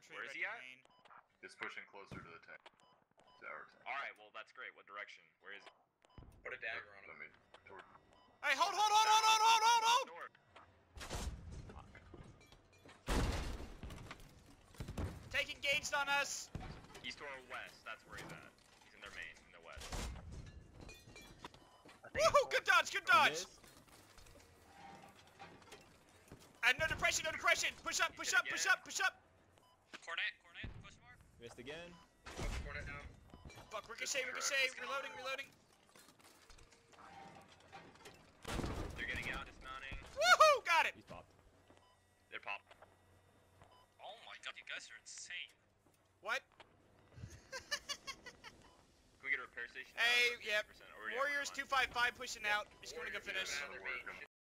infantry. Where is he at? Main. It's pushing closer to the tank. To our tank. Alright, well, that's great. What direction? Where is he? Put a dagger on him. I mean, toward... Hey, hold! North. Take engaged on us. East or west, that's where he's at. He's in their main, in the west. Woohoo! Good dodge, good dodge. And no depression, no depression. Push up, push up, push up, push up. Cornet, push more. Missed again. Cornet down. Fuck, ricochet, ricochet. Reloading, reloading. They're getting out, dismounting. Woohoo! Got it. He's popped. They're popped. Oh my god, you guys are insane. What? Can we get a repair station? Hey, down? yep. 50%. Already at Warriors 1. 255 pushing out. Just gonna go Warriors finish. down, they're main.